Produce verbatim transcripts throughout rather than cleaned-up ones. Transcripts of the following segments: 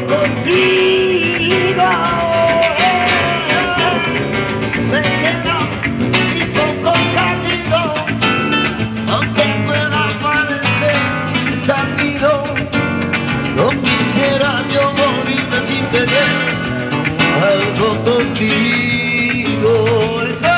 contigo. Me queda mi poco camino, aunque pueda parecer desafío. No quisiera yo morirme sin tener algo contigo. Eso es.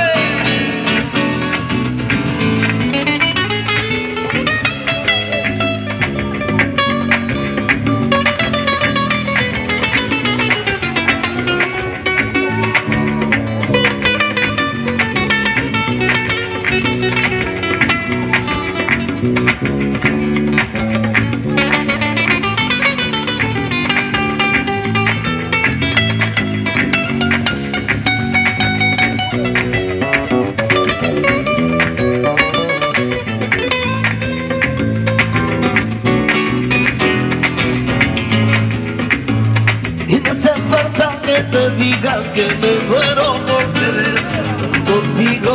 Te diga que me muero por querer contigo.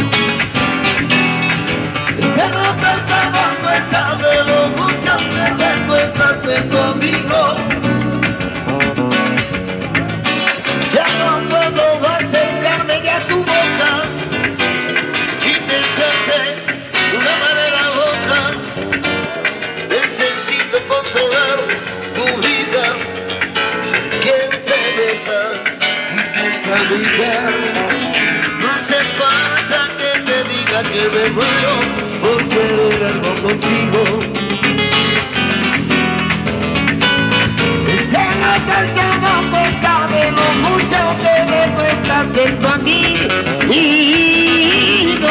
Es que no te has dado cuenta de lo mucho que me cuesta ser conmigo. Ya no puedo acercarme ya a tu boca sin besarte de una manera loca. Necesito controlar tu vida, ser quien te besa y quien te abriga. No hace falta que te diga que me muero por querer algo contigo. Es que no te has dado cuenta de lo mucho que me cuesta ser tu amigo.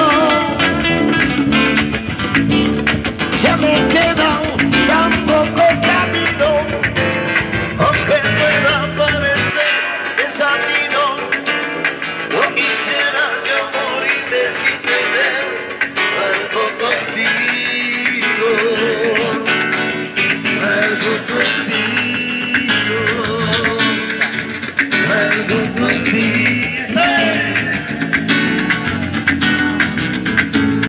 Ya me queda tan pocos caminos, aunque pueda parecer desatino. No quisiera yo morirme sin tener algo contigo, algo contigo.